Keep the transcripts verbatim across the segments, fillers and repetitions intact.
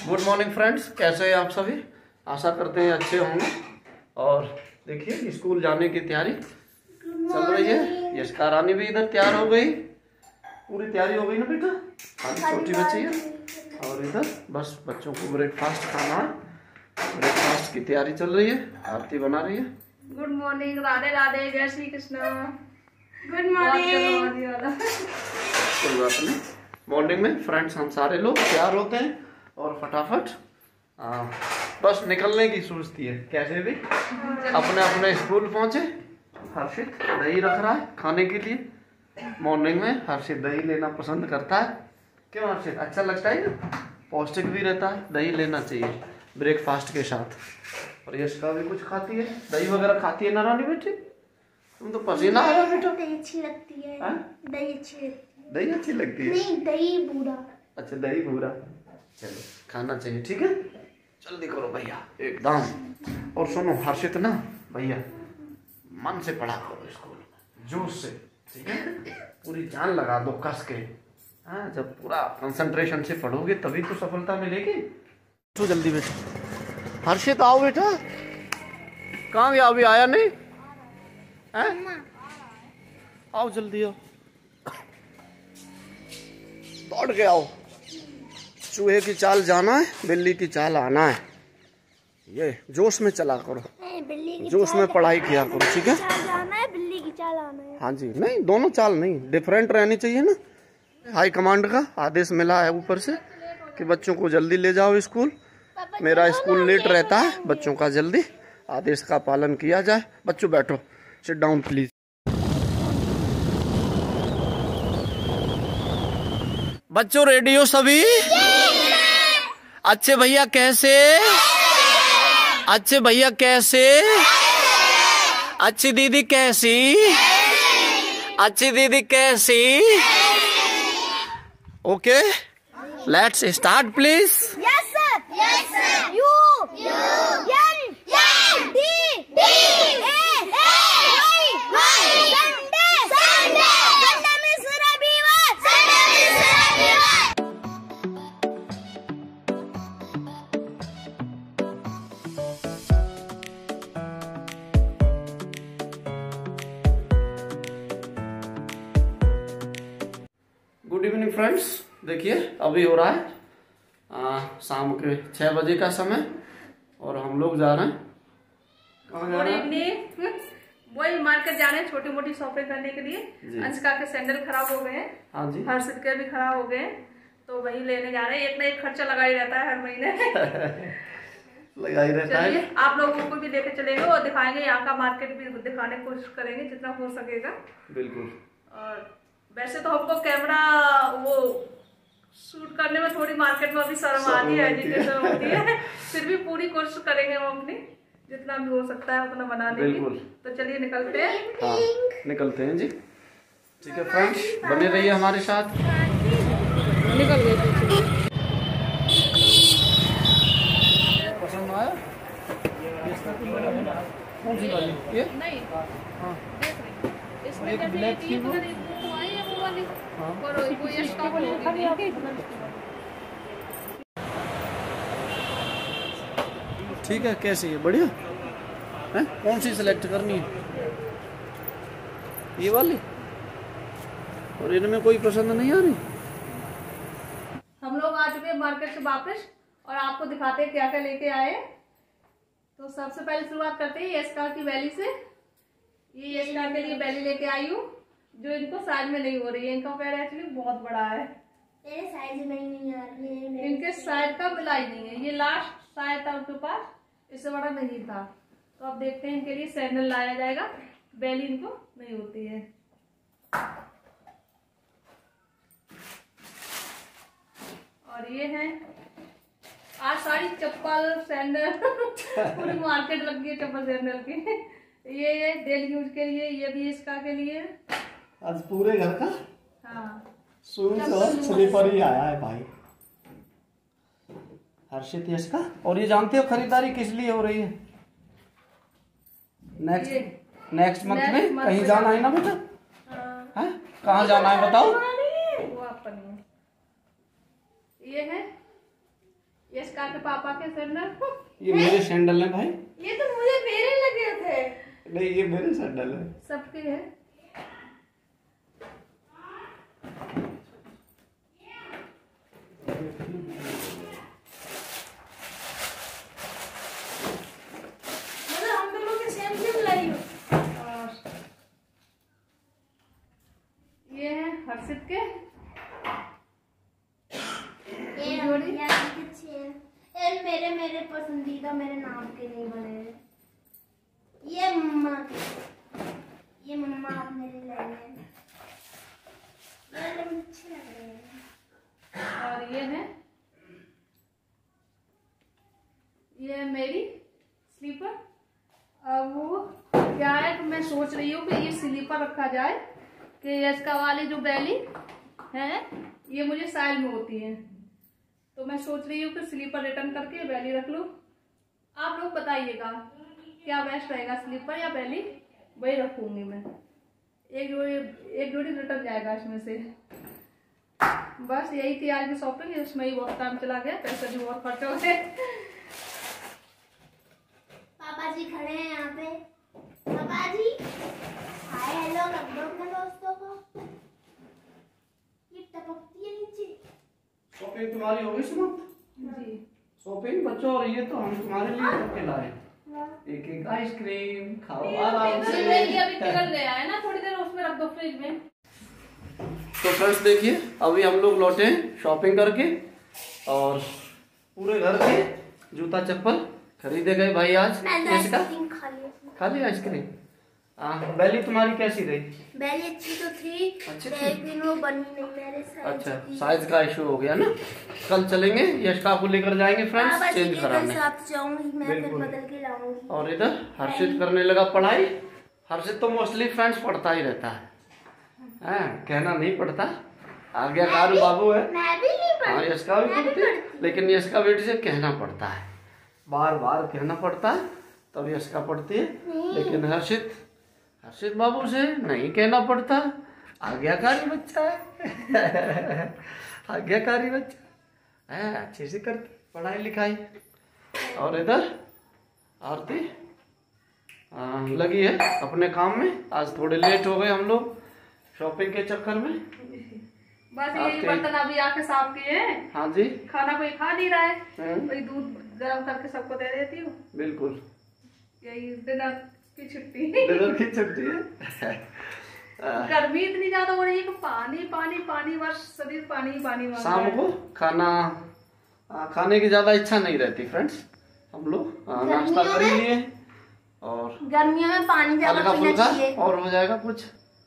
Good morning friends, कैसे हैं आप सभी। आशा करते हैं अच्छे होंगे। और देखिए स्कूल जाने की तैयारी चल रही है। यशका रानी भी इधर तैयार हो गई, पूरी तैयारी हो गई ना बेटा। हाँ, छोटी बच्ची है। और इधर बस बच्चों को ब्रेकफास्ट खाना है, ब्रेकफास्ट की तैयारी चल रही है। आरती बना रही है। गुड मॉर्निंग, राधे राधे, जय श्री कृष्ण। Good morning. कोई बात नहीं, मॉर्निंग में फ्रेंड्स हम सारे लोग तैयार होते हैं और फटाफट आ, बस निकलने की सोचती है। कैसे भी अपने अपने स्कूल पहुंचे। हर्षित दही रख रहा है खाने के लिए। मॉर्निंग में हर्षित दही लेना पसंद करता है। क्यों हर्षित, अच्छा लगता है ना, पौष्टिक भी रहता है, दही लेना चाहिए ब्रेकफास्ट के साथ। और यशका भी कुछ खाती है, दही वगैरह खाती है ना रानी बेटी। तुम तो पसीना आ रहा है बेटा। दही अच्छी लगती है। हा? दही अच्छी लगती है। दही अच्छी लगती है। नहीं, दही बूढ़ा। अच्छा, दही भूरा। चलो खाना चाहिए, ठीक है। जल्दी करो भैया एकदम। और सुनो हर्षित ना भैया, मन से पढ़ा करो स्कूल, जोश से, ठीक है। पूरी जान लगा दो कस के। हाँ, जब पूरा कंसंट्रेशन से पढ़ोगे तभी तो सफलता मिलेगी। तो जल्दी बेटा। हर्षित आओ बेटा। कहाँ गया, अभी आया नहीं है? आओ जल्दी आओ, दौड़ के आओ। चूहे की चाल जाना है, बिल्ली की चाल आना है। ये जोश में चला करो, बिल्ली की जोश में पढ़ाई किया करो, ठीक है। चाल जाना है, बिल्ली की चाल आना है। हाँ जी, नहीं दोनों चाल नहीं, डिफरेंट रहनी चाहिए ना। हाई कमांड का आदेश मिला है ऊपर से कि बच्चों को जल्दी ले जाओ स्कूल। मेरा स्कूल लेट रहता है, बच्चों का जल्दी आदेश का पालन किया जाए। बच्चों बैठो, सिट डाउन प्लीज। बच्चों रेडी हो सभी? अच्छे भैया कैसे? अच्छे भैया कैसे? अच्छी दीदी कैसी? अच्छी दीदी कैसी? Okay, let's start please. Yes sir, yes sir. U U N N D D A Y Y Sunday Sunday Sunday means रविवार, संडे मींस रविवार। Good evening friends. देखिए अभी हो रहा है आ, शाम के छह बजे का समय और हम लोग जा रहे हैं। कहाँ जा रहे हैं? Good evening. वही मार्केट जा रहे हैं छोटी मोटी शॉपिंग करने के लिए। अंशिका के सैंडल खराब हो गए हैं। हाँ जी। हर्षित के भी खराब हो गए हैं, तो वही लेने जा रहे हैं। एक ना एक खर्चा लगा ही रहता है हर महीने। लगाई रहता है। चलिए आप लोगों को भी लेके चलेंगे और दिखाएंगे, यहाँ का मार्केट भी दिखाने की कोशिश करेंगे जितना हो सकेगा। बिल्कुल। और वैसे तो हमको कैमरा वो शूट करने में थोड़ी मार्केट में अभी शर्म आती है, एजिटेशन होती है। फिर भी पूरी कोशिश करेंगे हम अपनी, जितना भी हो सकता है उतना बनाने की। तो चलिए निकलते हैं। हाँ निकलते हैं जी, ठीक है फ्रेंड्स, बने रहिए हमारे साथ। निकल गए। पसंद आया? कौन सी वाली? ये नहीं, हाँ, देख रही इसमें एक जैसे ब्लैक ये थी वो। कलर एक वो आई है वो वाली, हाँ। और वो ये स्टॉक होगी। ठीक है, कैसी है? बढ़िया है। कौन सी सिलेक्ट करनी है? ये वाली? और इनमें कोई पसंद नहीं आ रही? हम लोग आ चुके हैं मार्केट से वापस और आपको दिखाते हैं क्या क्या लेके आए। तो सबसे पहले शुरुआत करते हैं यशका की बैली से। ये यशका के लिए बैली लेके आई हूँ, जो इनको साइज में नहीं हो रही है। इनका पैर एक्चुअली बहुत बड़ा है, तेरे साइज में नहीं आ रही है। इनके साइज का मिलाई नहीं है। ये लास्ट साइज था उनके पास, इससे बड़ा नहीं था। तो अब देखते हैं इनके लिए सैंडल लाया जाएगा। बैली इनको नहीं होती है। और ये है आज सारी चप्पल सैंडल पूरी मार्केट लग गई है चप्पल सैंडल की। ये ये डेली यूज के लिए, ये भी इसका के लिए। आज पूरे घर का हाँ, शूज और स्लीपर ही आया है भाई। हर्षित यशका। और ये जानते हो खरीदारी किस लिए हो रही है? नेक्स्ट नेक्स्ट मंथ में कहीं जाना है ना बेटा? हाँ, कहाँ जाना है बताओ? वो अपन ये है यशका के पापा के सैंडल। ये मेरे सैंडल हैं भाई। ये तो मुझे मेरे लगे थे। नहीं, ये मेरे सैंडल है। सबके है। मतलब हम दोनों के सेम सेम लाई हो। और ये है हर्षित के। ये जोड़ी अच्छी है। ये मेरे मेरे पसंदीदा मेरे नाम के नहीं बने हैं। ये मम्मा के, ये मम्मा आप मेरे लिए हैं। ये अच्छे लग रहे हैं। और ये है, ये है मेरी स्लीपर। अब वो क्या है कि मैं सोच रही हूँ कि ये स्लीपर रखा जाए कि इसका वाली जो बैली है ये मुझे साइड में होती है, तो मैं सोच रही हूँ कि स्लीपर रिटर्न करके बैली रख लूँ। आप लोग बताइएगा क्या बेस्ट रहेगा, स्लीपर या बैली? वही रखूंगी मैं। एक जोड़ी एक जोड़ी रिटर्न जाएगा इसमें से। बस यही थी आज की शॉपिंग। इसमें ही बहुत टाइम चला गया, पैसे भी बहुत खर्च हो गए। पापा जी खड़े हैं यहाँ पे। पापा जी हाय हेलो कर दो अपने दोस्तों को। ये टपकती है नीचे। शॉपिंग तुम्हारी हो गई सुमंत? जी शॉपिंग बच्चों, और ये तो हम तुम्हारे लिए करके लाए। एक एक आइसक्रीम खाओ आराम से। ये अभी पिघल गया है ना, थोड़ी देर उसमें रख दो फ्रिज में। तो फ्रेंड्स देखिए, अभी हम लोग लौटे हैं शॉपिंग करके और पूरे घर के जूता चप्पल खरीदे गए भाई आज। इसका खा लिया। खा ली आइसक्रीम। हाँ, बैली तुम्हारी कैसी रही? बैली अच्छी तो थी, अच्छी लेकिन वो बनी नहीं मेरे साइज अच्छा, की। साइज का इशू हो गया ना। कल चलेंगे, यशका को लेकर जाएंगे फ्रेंड्स पापा जी चेंज के कराने। साथ जाऊंगी मैं, फिर बिल्कुल। बदल के लाऊंगी। और इधर हर्षित करने लगा पढ़ाई। हर्षित तो मोस्टली फ्रेंड्स पढ़ता ही रहता है, हैं, कहना नहीं पड़ता। आज्ञाकारी बाबू है। मैं भी नहीं हाँ, पढ़ती। यशका भी मैं भी पढ़ती है, पढ़ती। लेकिन यशका बेटी से कहना पड़ता है, बार बार कहना पड़ता है, तब यशका पढ़ती है। लेकिन हर्षित हर्षित बाबू से नहीं कहना पड़ता। आज्ञाकारी बच्चा है। आज्ञाकारी बच्चा है, अच्छे से करती पढ़ाई लिखाई। और इधर आरती आ, लगी है अपने काम में। आज थोड़े लेट हो गए हम लोग शॉपिंग के चक्कर में। बस यही बर्तन अभी आके साफ किए हैं। हाँ जी। खाना कोई खा नहीं रहा है, हम्म, वही दूध गर्म करके सबको दे देती हूँ। बिल्कुल। यही डिनर की छुट्टी। डिनर की छुट्टी है। गर्मी इतनी ज्यादा हो रही है कि पानी पानी पानी, बस शरीर पानी ही पानी मांग रहा शाम है। को खाना आ, खाने की ज्यादा इच्छा नहीं रहती फ्रेंड्स। हम लोग आ, नाश्ता कर ही लिए और गर्मियों में पानी ज्यादा हल्का पीना फुल्का चाहिए। और हो जाएगा कुछ।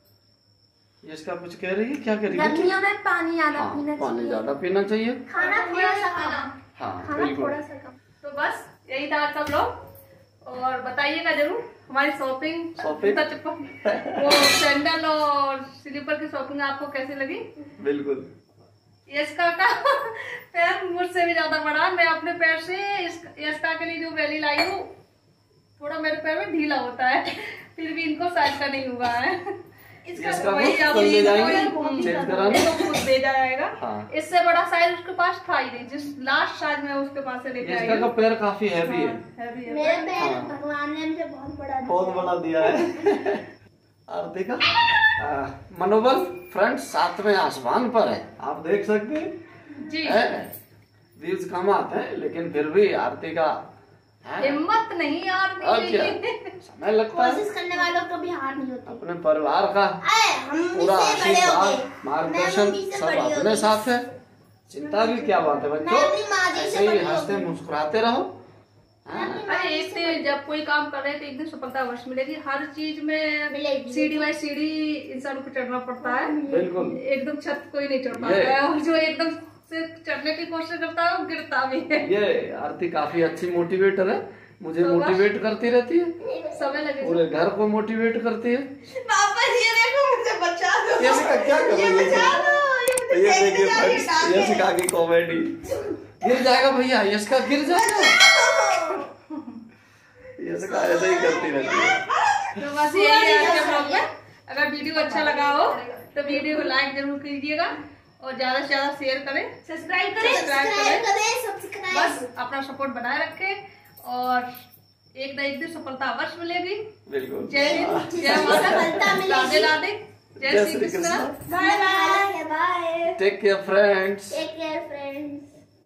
इसका कुछ कह रही है, क्या कह रही है? गर्मियों में पानी ज्यादा हाँ, पीना पानी चाहिए। ज्यादा पीना चाहिए। खाना थोड़ा सा कम। हाँ खाना बिल्कुल। थोड़ा सा कम। तो बस यही था आज का ब्लॉग। और बताइएगा जरूर हमारी शॉपिंग शॉपिंग जूता चप्पल वो सैंडल और स्लीपर की शॉपिंग आपको कैसी लगी। बिल्कुल। यशका का पैर मुझसे भी ज्यादा बड़ा। मैं अपने पैर से यशका के लिए जो बैली लाई हूँ, थोड़ा मेरे पैर में ढीला होता है, फिर भी इनको साइज का नहीं हुआ है। इसका इसका वही वो अब कल ले इनको जाएंगे, ये चेंज कराने। इनको खुद दे जाएगा। हाँ। इससे बड़ा साइज उसके पास था ही नहीं, जिस लास्ट साइज में उसके पास से लेके आई इसका का हूँ। पैर काफी हैवी है। हैवी है। मेरे पैर हाँ। भगवान ने मुझे बहुत बड़ा दिया। बहुत बड़ा दिया है। आरती का आ, मनोबल फ्रेंड्स सातवें आसमान पर है, आप देख सकते हैं। जी। व्यूज कम आते हैं, लेकिन फिर भी आरती का है। हिम्मत नहीं यार और क्या, नहीं। समय लगता है। कोशिश करने वालों को भी हार नहीं होती। अपने परिवार का अरे हम पूरा इससे बड़े हो गए। आशीर्वाद मार्गदर्शन मैं मम्मी से सब बड़ी हो अपने गई। साथ है। चिंता की क्या बात है मैं बच्चों, अपनी माँ जी से ऐसे ही बड़ी हो हंसते गई। मुस्कुराते रहो। हाँ, अरे एक दिन जब कोई काम कर रहे हैं तो एक दिन सफलता अवश्य मिलेगी। हर चीज में मिलेगी। सीढ़ी बाई सीढ़ी इंसान को चढ़ना पड़ता है। बिल्कुल। एकदम छत कोई नहीं चढ़ ये- पाता है, और जो एकदम से चढ़ने की कोशिश करता है वो गिरता भी है। ये आरती काफी अच्छी मोटिवेटर है, मुझे तो बस- मोटिवेट करती रहती है, समय लगेगा। पूरे घर को मोटिवेट करती है। पापा जी ये देखो मुझे बचा दो। ये सिखा क्या कर रही है? बचा दो। ये मुझे ये देखने देखिए जाके फ्रेंड्स, डांटे। ये सिखा की कॉमेडी। गिर जाएगा भैया, इसका गिर जाएगा। ये सिखा ऐसे ही करती रहती है। तो बस यही है आज के ब्लॉग में। अगर वीडियो अच्छा लगा हो तो वीडियो को लाइक जरूर कीजिएगा और ज्यादा से ज्यादा शेयर करें, सब्सक्राइब करें, सब्सक्राइब करें, सब्सक्राइब बस अपना सपोर्ट बनाए रखें और एक न एक दिन सफलता अवश्य मिलेगी। बिल्कुल। जय हिंद, जय माता, राधे राधे, जय Shri Krishna, bye bye bye. Take care friends. Take care friends.